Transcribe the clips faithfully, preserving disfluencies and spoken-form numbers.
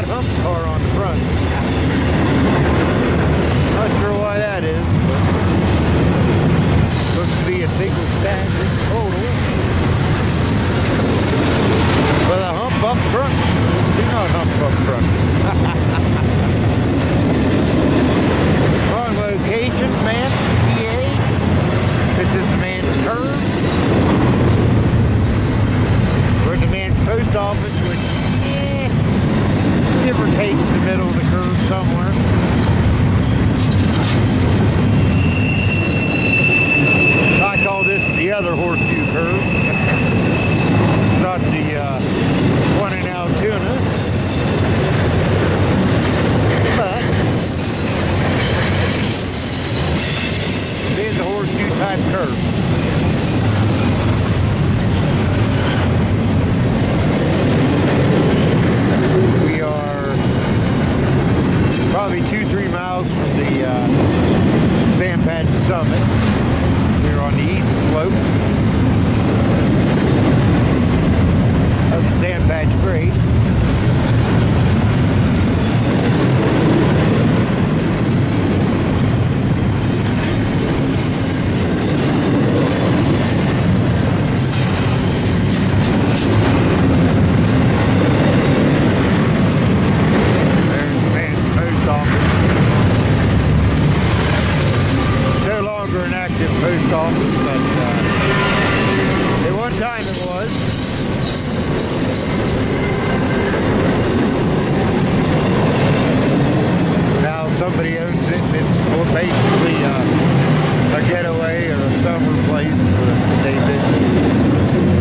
hump car on the front. Not sure why that is, but looks to be a single standard total. With a hump up front. Do not hump up front. Wrong location, Mance, P A. This is the Mance curve. We're at the Mance post office, which, eh, give or take the middle of the curve somewhere. I call this the other horseshoe curve. It's not the uh, one in Altoona, but it is a horseshoe type curve. We are probably two, three miles from the uh, Sand Patch Summit. We're on the east slope of the Sand Patch Grade. There's the Mance post office. No longer an active post office, but uh, at one time it was. Now somebody owns it, and it's basically uh, a getaway or a summer place for the day visit.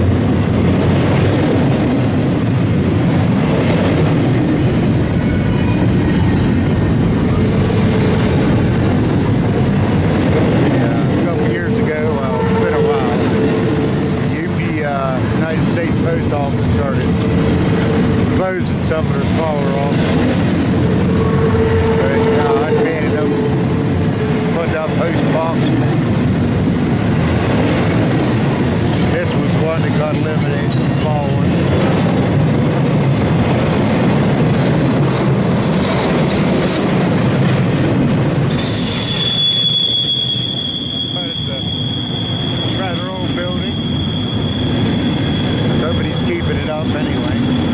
Yeah, a couple years ago, well, it's been a while, U P, uh, United States Post Office started closing some of their smaller offices. But, uh, I painted them, put up post boxes. This was one that got eliminated, the small one. But it's a rather old building. Nobody's keeping it up anyway.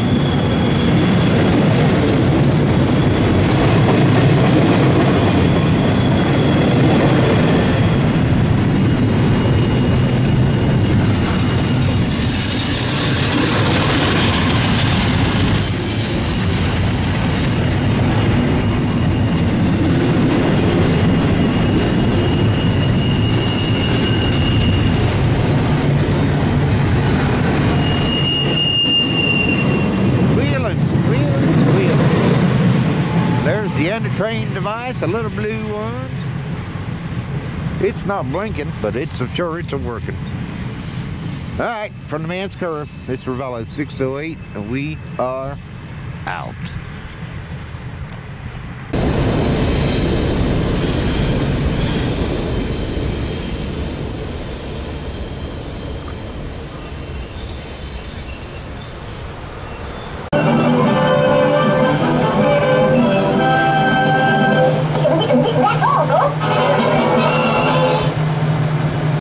The end of train device, a little blue one. It's not blinking, but it's I'm sure it's a working. All right, from the Mance curve, it's Ravello six oh eight, and we are out.